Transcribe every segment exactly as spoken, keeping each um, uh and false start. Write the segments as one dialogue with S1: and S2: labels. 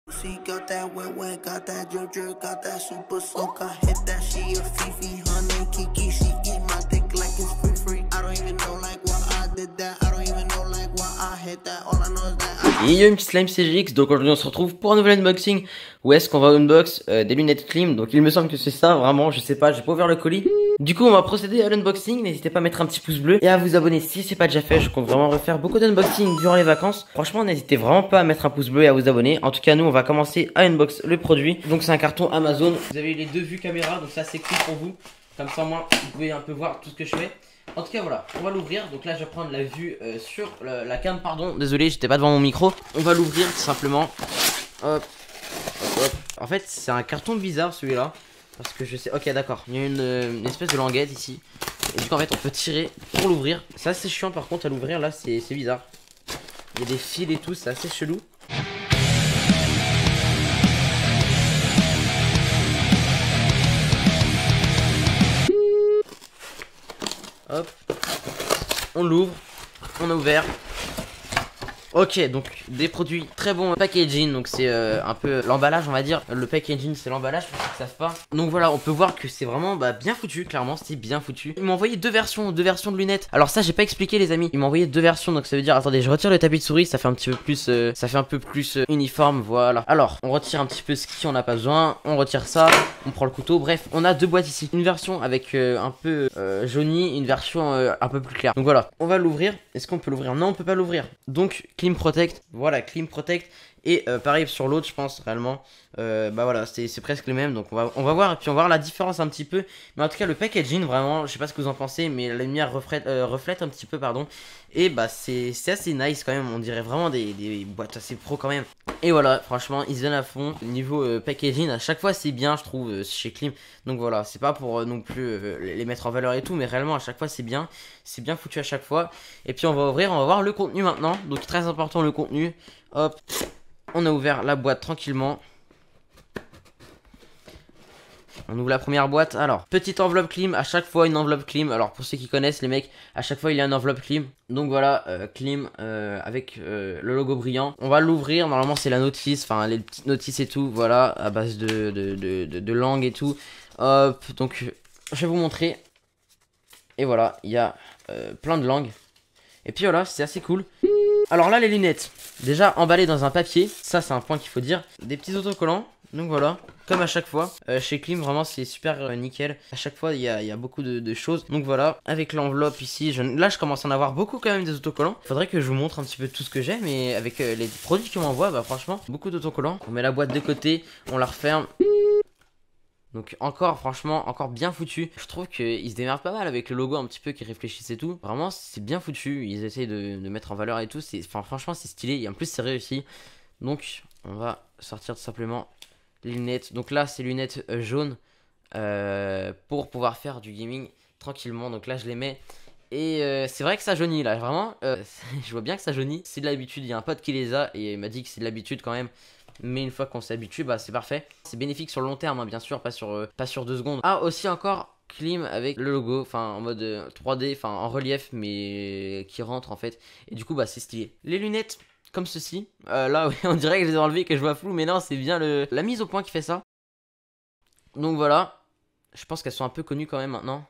S1: She got that wet wet, got that drip drip, got that super soak. I hit that, she a Fifi, honey Kiki. She eat my dick like it's free free. I don't even know like why I did that. I don't even know like why I hit that. All I know is that I...
S2: Et il y a une petite Slime C G X, donc aujourd'hui on se retrouve pour un nouvel unboxing. Où est-ce qu'on va unbox euh, des lunettes Klim. Donc il me semble que c'est ça, vraiment, je sais pas, j'ai pas ouvert le colis. Du coup on va procéder à l'unboxing, n'hésitez pas à mettre un petit pouce bleu et à vous abonner si c'est pas déjà fait. Je compte vraiment refaire beaucoup d'unboxing durant les vacances. Franchement n'hésitez vraiment pas à mettre un pouce bleu et à vous abonner. En tout cas nous on va commencer à unbox le produit. Donc c'est un carton Amazon. Vous avez les deux vues caméra, donc ça c'est cool pour vous. Comme ça au moins vous pouvez un peu voir tout ce que je fais. En tout cas voilà, on va l'ouvrir. Donc là je vais prendre la vue euh, sur la, la cam, pardon. Désolé, j'étais pas devant mon micro. On va l'ouvrir tout simplement. Hop, hop, hop. En fait c'est un carton bizarre celui-là. Parce que je sais, ok d'accord, il y a une, une espèce de languette ici. Et du coup en fait on peut tirer pour l'ouvrir. C'est assez chiant par contre à l'ouvrir là, c'est bizarre. Il y a des fils et tout, c'est assez chelou. Hop, on l'ouvre, on a ouvert. Ok, donc des produits très bons packaging, donc c'est euh, un peu l'emballage on va dire. Le packaging c'est l'emballage pour ceux qui savent pas. Donc voilà, on peut voir que c'est vraiment bah, bien foutu, clairement c'est bien foutu. Ils m'ont envoyé deux versions, deux versions de lunettes. Alors ça j'ai pas expliqué les amis, ils m'ont envoyé deux versions, donc ça veut dire, attendez je retire le tapis de souris, ça fait un petit peu plus, euh, ça fait un peu plus euh, uniforme, voilà. Alors on retire un petit peu ce qui on n'a pas besoin, on retire ça, on prend le couteau, bref on a deux boîtes ici. Une version avec euh, un peu euh, jaunie, une version euh, un peu plus claire. Donc voilà, on va l'ouvrir, est-ce qu'on peut l'ouvrir? Non on peut pas l'ouvrir, donc Klim Protect, voilà Klim Protect. Et euh, pareil sur l'autre je pense réellement euh, bah voilà c'est presque les mêmes. Donc on va, on va voir et puis on va voir la différence un petit peu. Mais en tout cas le packaging vraiment je sais pas ce que vous en pensez, mais la lumière reflète, euh, reflète un petit peu pardon. Et bah c'est assez nice quand même, on dirait vraiment des, des boîtes assez pro quand même. Et voilà franchement ils se donnent à fond. Niveau euh, packaging à chaque fois c'est bien je trouve euh, chez Klim. Donc voilà c'est pas pour euh, non plus euh, les mettre en valeur et tout, mais réellement à chaque fois c'est bien. C'est bien foutu à chaque fois. Et puis on va ouvrir, on va voir le contenu maintenant. Donc très important le contenu. Hop, on a ouvert la boîte tranquillement. On ouvre la première boîte. Alors, petite enveloppe Klim, à chaque fois une enveloppe Klim. Alors pour ceux qui connaissent les mecs, à chaque fois il y a une enveloppe Klim. Donc voilà, euh, Klim euh, avec euh, le logo brillant. On va l'ouvrir, normalement c'est la notice, enfin les petites notices et tout. Voilà, à base de, de, de, de, de langue et tout. Hop, donc je vais vous montrer. Et voilà, il y a euh, plein de langues. Et puis voilà, c'est assez cool. Alors là les lunettes, déjà emballées dans un papier, ça c'est un point qu'il faut dire. Des petits autocollants, donc voilà, comme à chaque fois. euh, Chez Klim vraiment c'est super euh, nickel. À chaque fois il y a, y a beaucoup de, de choses. Donc voilà, avec l'enveloppe ici, je, là je commence à en avoir beaucoup quand même des autocollants. Faudrait que je vous montre un petit peu tout ce que j'ai, mais avec euh, les produits qu'on m'envoie, bah franchement, beaucoup d'autocollants. On met la boîte de côté, on la referme. Donc encore franchement encore bien foutu. Je trouve qu'ils se démerdent pas mal avec le logo un petit peu qui réfléchissent et tout. Vraiment c'est bien foutu. Ils essayent de, de mettre en valeur et tout. Enfin franchement c'est stylé et en plus c'est réussi. Donc on va sortir tout simplement les lunettes. Donc là c'est lunettes euh, jaunes euh, pour pouvoir faire du gaming tranquillement. Donc là je les mets. Et euh, c'est vrai que ça jaunit là, vraiment, euh, je vois bien que ça jaunit. C'est de l'habitude, il y a un pote qui les a et il m'a dit que c'est de l'habitude quand même. Mais une fois qu'on s'habitue, bah c'est parfait. C'est bénéfique sur le long terme, hein, bien sûr, pas sur, euh, pas sur deux secondes. Ah, aussi encore Klim avec le logo, enfin en mode euh, trois D, enfin en relief, mais qui rentre en fait. Et du coup, bah c'est stylé. Les lunettes, comme ceci. Euh, là, oui, on dirait que je les ai enlevées, que je vois flou, mais non, c'est bien le, la mise au point qui fait ça. Donc voilà, je pense qu'elles sont un peu connues quand même maintenant.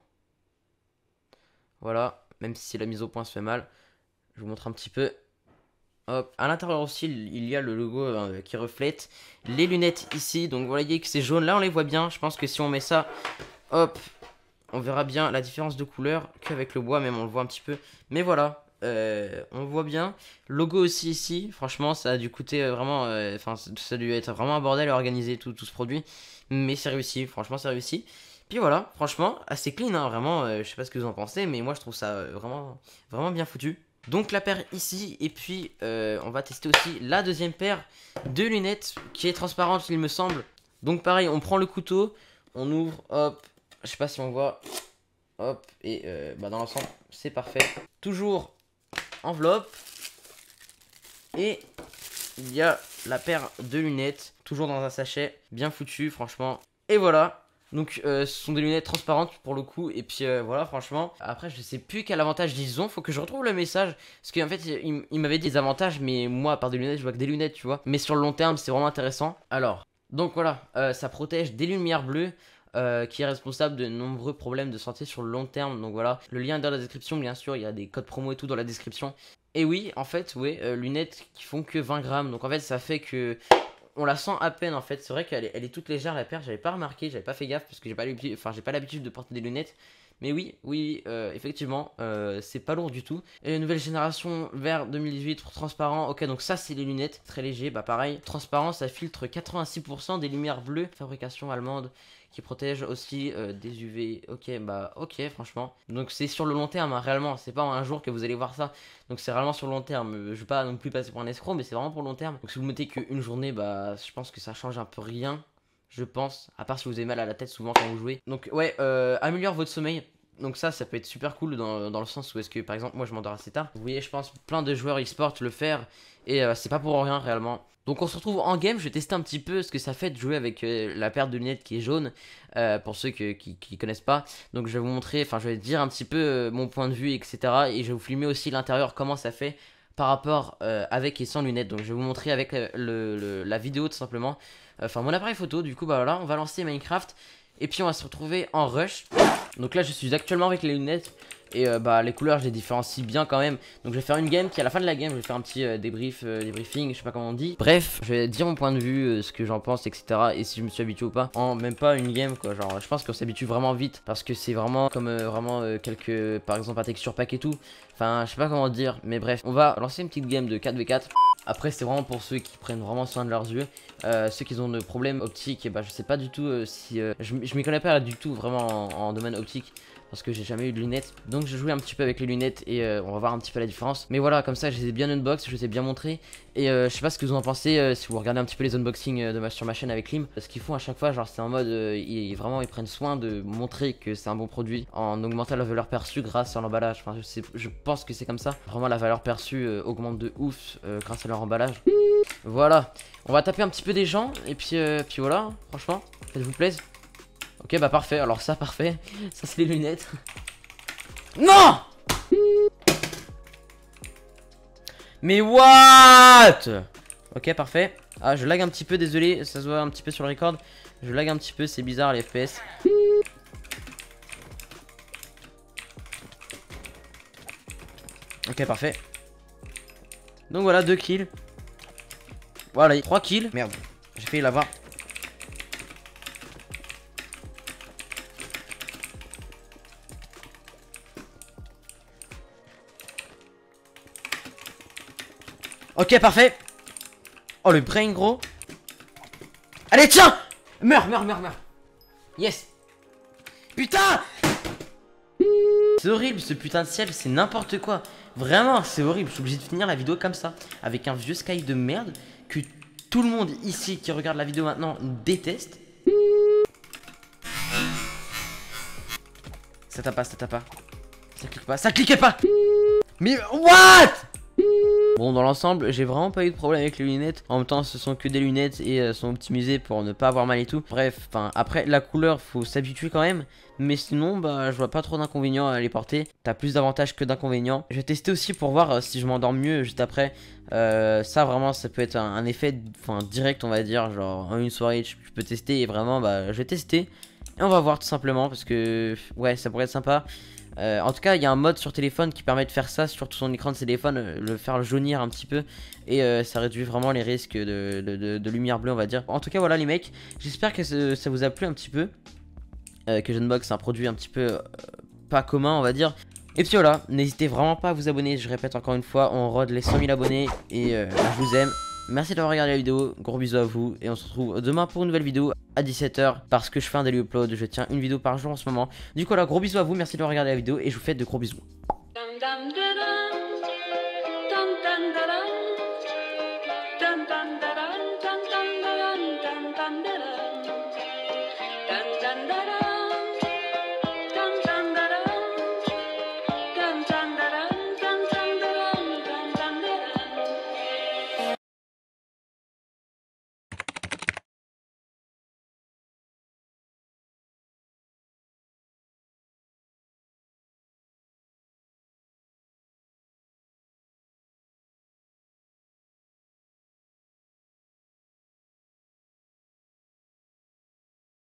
S2: Voilà, même si la mise au point se fait mal. Je vous montre un petit peu. Hop, à l'intérieur aussi, il y a le logo euh, qui reflète. Les lunettes ici, donc vous voyez que c'est jaune. Là, on les voit bien. Je pense que si on met ça, hop, on verra bien la différence de couleur qu'avec le bois, même on le voit un petit peu. Mais voilà, euh, on voit bien. Logo aussi ici. Franchement, ça a dû coûter vraiment... Enfin, euh, ça a dû être vraiment un bordel à organiser tout, tout ce produit. Mais c'est réussi, franchement, c'est réussi. Puis voilà, franchement, assez clean, hein, vraiment, euh, je sais pas ce que vous en pensez, mais moi je trouve ça euh, vraiment, vraiment bien foutu. Donc la paire ici, et puis euh, on va tester aussi la deuxième paire de lunettes, qui est transparente il me semble. Donc pareil, on prend le couteau, on ouvre, hop, je sais pas si on voit, hop, et euh, bah dans l'ensemble, c'est parfait. Toujours enveloppe, et il y a la paire de lunettes, toujours dans un sachet, bien foutu franchement. Et voilà. Donc euh, ce sont des lunettes transparentes pour le coup. Et puis euh, voilà, franchement. Après je sais plus quel avantage ils ont. Faut que je retrouve le message. Parce qu'en fait il, il m'avait dit des avantages. Mais moi à part des lunettes je vois que des lunettes, tu vois. Mais sur le long terme c'est vraiment intéressant. Alors, donc voilà, euh, ça protège des lumières bleues. Euh, qui est responsable de nombreux problèmes de santé sur le long terme. Donc voilà, le lien est dans la description, bien sûr, il y a des codes promo et tout dans la description. Et oui, en fait, oui, euh, lunettes qui font que vingt grammes. Donc en fait, ça fait que on la sent à peine en fait. C'est vrai qu'elle est, elle est toute légère la paire. J'avais pas remarqué, j'avais pas fait gaffe parce que j'ai pas l'habitude, enfin j'ai pas l'habitude de porter des lunettes. Mais oui, oui, euh, effectivement, euh, c'est pas lourd du tout. Et nouvelle génération vert deux mille dix-huit transparent. Ok, donc ça c'est les lunettes, très léger, bah pareil. Transparent, ça filtre quatre-vingt-six pour cent des lumières bleues. Fabrication allemande qui protège aussi euh, des U V. Ok, bah ok, franchement. Donc c'est sur le long terme, hein, réellement. C'est pas un jour que vous allez voir ça. Donc c'est vraiment sur le long terme. Je vais pas non plus passer pour un escroc, mais c'est vraiment pour le long terme. Donc si vous mettez qu'une journée, bah je pense que ça change un peu rien. Je pense, à part si vous avez mal à la tête souvent quand vous jouez. Donc ouais, euh, améliore votre sommeil. Donc ça, ça peut être super cool dans, dans le sens où est-ce que par exemple moi je m'endors assez tard. Vous voyez, je pense plein de joueurs e-sport le faire et euh, c'est pas pour rien réellement. Donc on se retrouve en game, je vais tester un petit peu ce que ça fait de jouer avec euh, la paire de lunettes qui est jaune, euh, pour ceux que, qui, qui connaissent pas. Donc je vais vous montrer, enfin je vais dire un petit peu euh, mon point de vue, et cetera. Et je vais vous filmer aussi l'intérieur, comment ça fait par rapport euh, avec et sans lunettes. Donc je vais vous montrer avec euh, le, le, la vidéo tout simplement. Enfin mon appareil photo, du coup bah voilà, on va lancer Minecraft. Et puis on va se retrouver en rush. Donc là je suis actuellement avec les lunettes. Et euh, bah les couleurs je les différencie bien quand même. Donc je vais faire une game qui à la fin de la game je vais faire un petit euh, débrief, euh, débriefing, je sais pas comment on dit. Bref, je vais dire mon point de vue, euh, ce que j'en pense, et cetera. Et si je me suis habitué ou pas. En même pas une game quoi, genre je pense qu'on s'habitue vraiment vite. Parce que c'est vraiment comme euh, vraiment euh, quelques, par exemple un texture pack et tout. Enfin je sais pas comment dire, mais bref. On va lancer une petite game de quatre v quatre. Après c'est vraiment pour ceux qui prennent vraiment soin de leurs yeux. euh, Ceux qui ont de problèmes optiques, et bah je sais pas du tout euh, si euh, Je, je m'y connais pas du tout vraiment en, en domaine optique, parce que j'ai jamais eu de lunettes. Donc je jouais un petit peu avec les lunettes et euh, on va voir un petit peu la différence. Mais voilà, comme ça je les ai bien unbox, je les ai bien montrés. Et euh, je sais pas ce que vous en pensez, euh, si vous regardez un petit peu les unboxings euh, de ma, sur ma chaîne avec Lim. Ce qu'ils font à chaque fois, genre c'est en mode euh, ils, vraiment ils prennent soin de montrer que c'est un bon produit en augmentant la valeur perçue grâce à l'emballage. Enfin je, sais, je pense que c'est comme ça. Vraiment la valeur perçue euh, augmente de ouf euh, grâce à leur emballage. Voilà, on va taper un petit peu des gens. Et puis, euh, puis voilà, franchement, faites-vous plaisir. Ok bah parfait, alors ça parfait. Ça c'est les lunettes. Non! Mais what? Ok parfait. Ah je lag un petit peu, désolé, ça se voit un petit peu sur le record. Je lag un petit peu, c'est bizarre les F P S. Ok parfait. Donc voilà, deux kills. Voilà, trois kills. Merde, j'ai failli l'avoir. Ok, parfait. Oh, le brain, gros. Allez, tiens. Meurs, meurs, meurs, meurs. Yes. Putain. C'est horrible, ce putain de ciel. C'est n'importe quoi. Vraiment, c'est horrible. Je suis obligé de finir la vidéo comme ça. Avec un vieux sky de merde que tout le monde ici qui regarde la vidéo maintenant déteste. Ça tape pas, ça tape pas. Ça clique pas, ça cliquait pas. Mais what? Bon, dans l'ensemble, j'ai vraiment pas eu de problème avec les lunettes. En même temps, ce sont que des lunettes et euh, sont optimisées pour ne pas avoir mal et tout. Bref, enfin, après, la couleur, faut s'habituer quand même. Mais sinon, bah, je vois pas trop d'inconvénients à les porter. T'as plus d'avantages que d'inconvénients. Je vais tester aussi pour voir euh, si je m'endors mieux juste après. Euh, ça, vraiment, ça peut être un, un effet enfin, direct, on va dire. Genre, en une soirée, je, je peux tester et vraiment, bah, je vais tester. Et on va voir tout simplement parce que, ouais, ça pourrait être sympa. Euh, en tout cas il y a un mode sur téléphone qui permet de faire ça sur tout son écran de téléphone, euh, le faire jaunir un petit peu. Et euh, ça réduit vraiment les risques de, de, de, de lumière bleue on va dire. En tout cas voilà les mecs, j'espère que ce, ça vous a plu un petit peu, euh, que Genbox c'est un produit un petit peu euh, pas commun on va dire. Et puis voilà, n'hésitez vraiment pas à vous abonner, je répète encore une fois, on rôde les cent mille abonnés. Et euh, je vous aime. Merci d'avoir regardé la vidéo, gros bisous à vous. Et on se retrouve demain pour une nouvelle vidéo à dix-sept heures. Parce que je fais un daily upload, je tiens une vidéo par jour en ce moment. Du coup là, gros bisous à vous, merci d'avoir regardé la vidéo. Et je vous fais de gros bisous. Dun, dun, dun, dun, dun, dun, dun, dun, dun, dun, dun, dun, dun.